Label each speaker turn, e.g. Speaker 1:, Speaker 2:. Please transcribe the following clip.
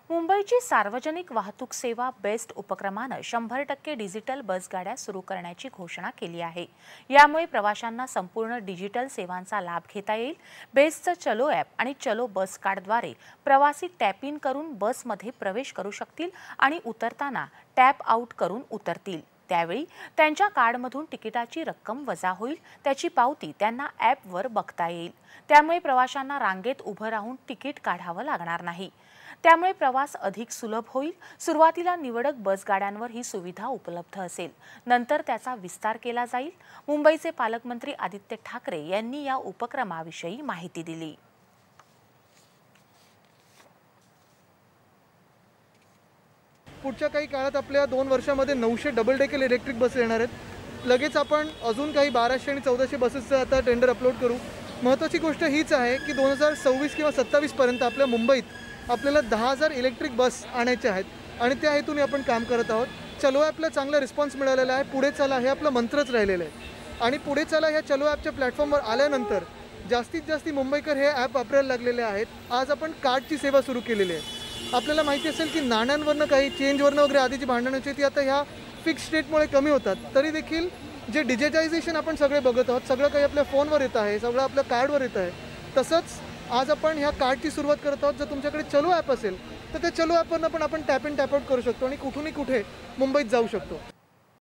Speaker 1: मुंबईची सार्वजनिक वाहतूक सेवा बेस्ट उपक्रमानं 100% डिजिटल बसगाड्या सुरू करण्याची घोषणा केली आहे। यामुळे प्रवाशांना संपूर्ण डिजिटल सेवांचा लाभ घेता येईल। बेस्टचं चलो ॲप आणि चलो बस कार्डद्वारे प्रवासी टॅप इन करून बसमध्ये प्रवेश करू शकतील आणि उतरताना टॅप आउट करून उतरतील। त्यावेळी त्यांच्या कार्डमधून तिकिटाची रक्कम वजा होईल, त्याची पावती त्यांना ॲपवर बघता येईल। त्यामुळे प्रवाशांना रांगेत उभं राहून तिकीट काढावं लागणार नाही। त्यामुळे प्रवास अधिक सुलभ होईल। सुरुवातीला निवडक बसगाड्यांवर ही सुविधा उपलब्ध असेल, नंतर त्याचा विस्तार केला जाईल। मुंबईचे पालकमंत्री आदित्य ठाकरे यांनी या उपक्रमाविषयी माहिती दिली।
Speaker 2: पुढच्या काही काळात आपल्या 2 वर्षांमध्ये 900 डबल डेकर इलेक्ट्रिक बस येणार आहेत। लगेच आपण अजून काही 1200 आणि 1400 बसेसचं आता टेंडर अपलोड करू। महत्त्वाची गोष्ट हीच आहे की 2026 किंवा 27 पर्यंत आपल्या मुंबईत आपल्याला 10,000 इलेक्ट्रिक बस आणायच्या आहेत आणि त्या हेतूने आपण काम करत आहोत। चलो ॲपला चांगला रिस्पॉन्स मिळालेला आहे। पुढे चला हे आपलं मंत्रच राहिलेलं आहे आणि पुढे चला ह्या चलो ॲपच्या प्लॅटफॉर्मवर आल्यानंतर जास्तीत जास्त मुंबईकर हे ॲप वापरायला लागलेले आहेत। आज आपण कार्डची सेवा सुरू केलेली आहे। आपल्याला माहिती असेल की नाण्यांवरनं काही चेंजवरनं वगैरे आधीची भांडणं होती ती आता ह्या फिक्स रेटमुळे कमी होतात। तरी देखील जे डिजिटायझेशन आपण सगळे बघत आहोत, सगळं काही आपल्या फोनवर येत आहे, सगळं आपल्या कार्डवर येत आहे। तसंच आज आपण ह्या कार्डची सुरुवात करत आहोत। जर तुमच्याकडे चलो ॲप असेल तर त्या चलो ॲपवरनं पण आपण टॅप इन टॅप आउट करू शकतो आणि कुठूनही कुठे मुंबईत जाऊ शकतो।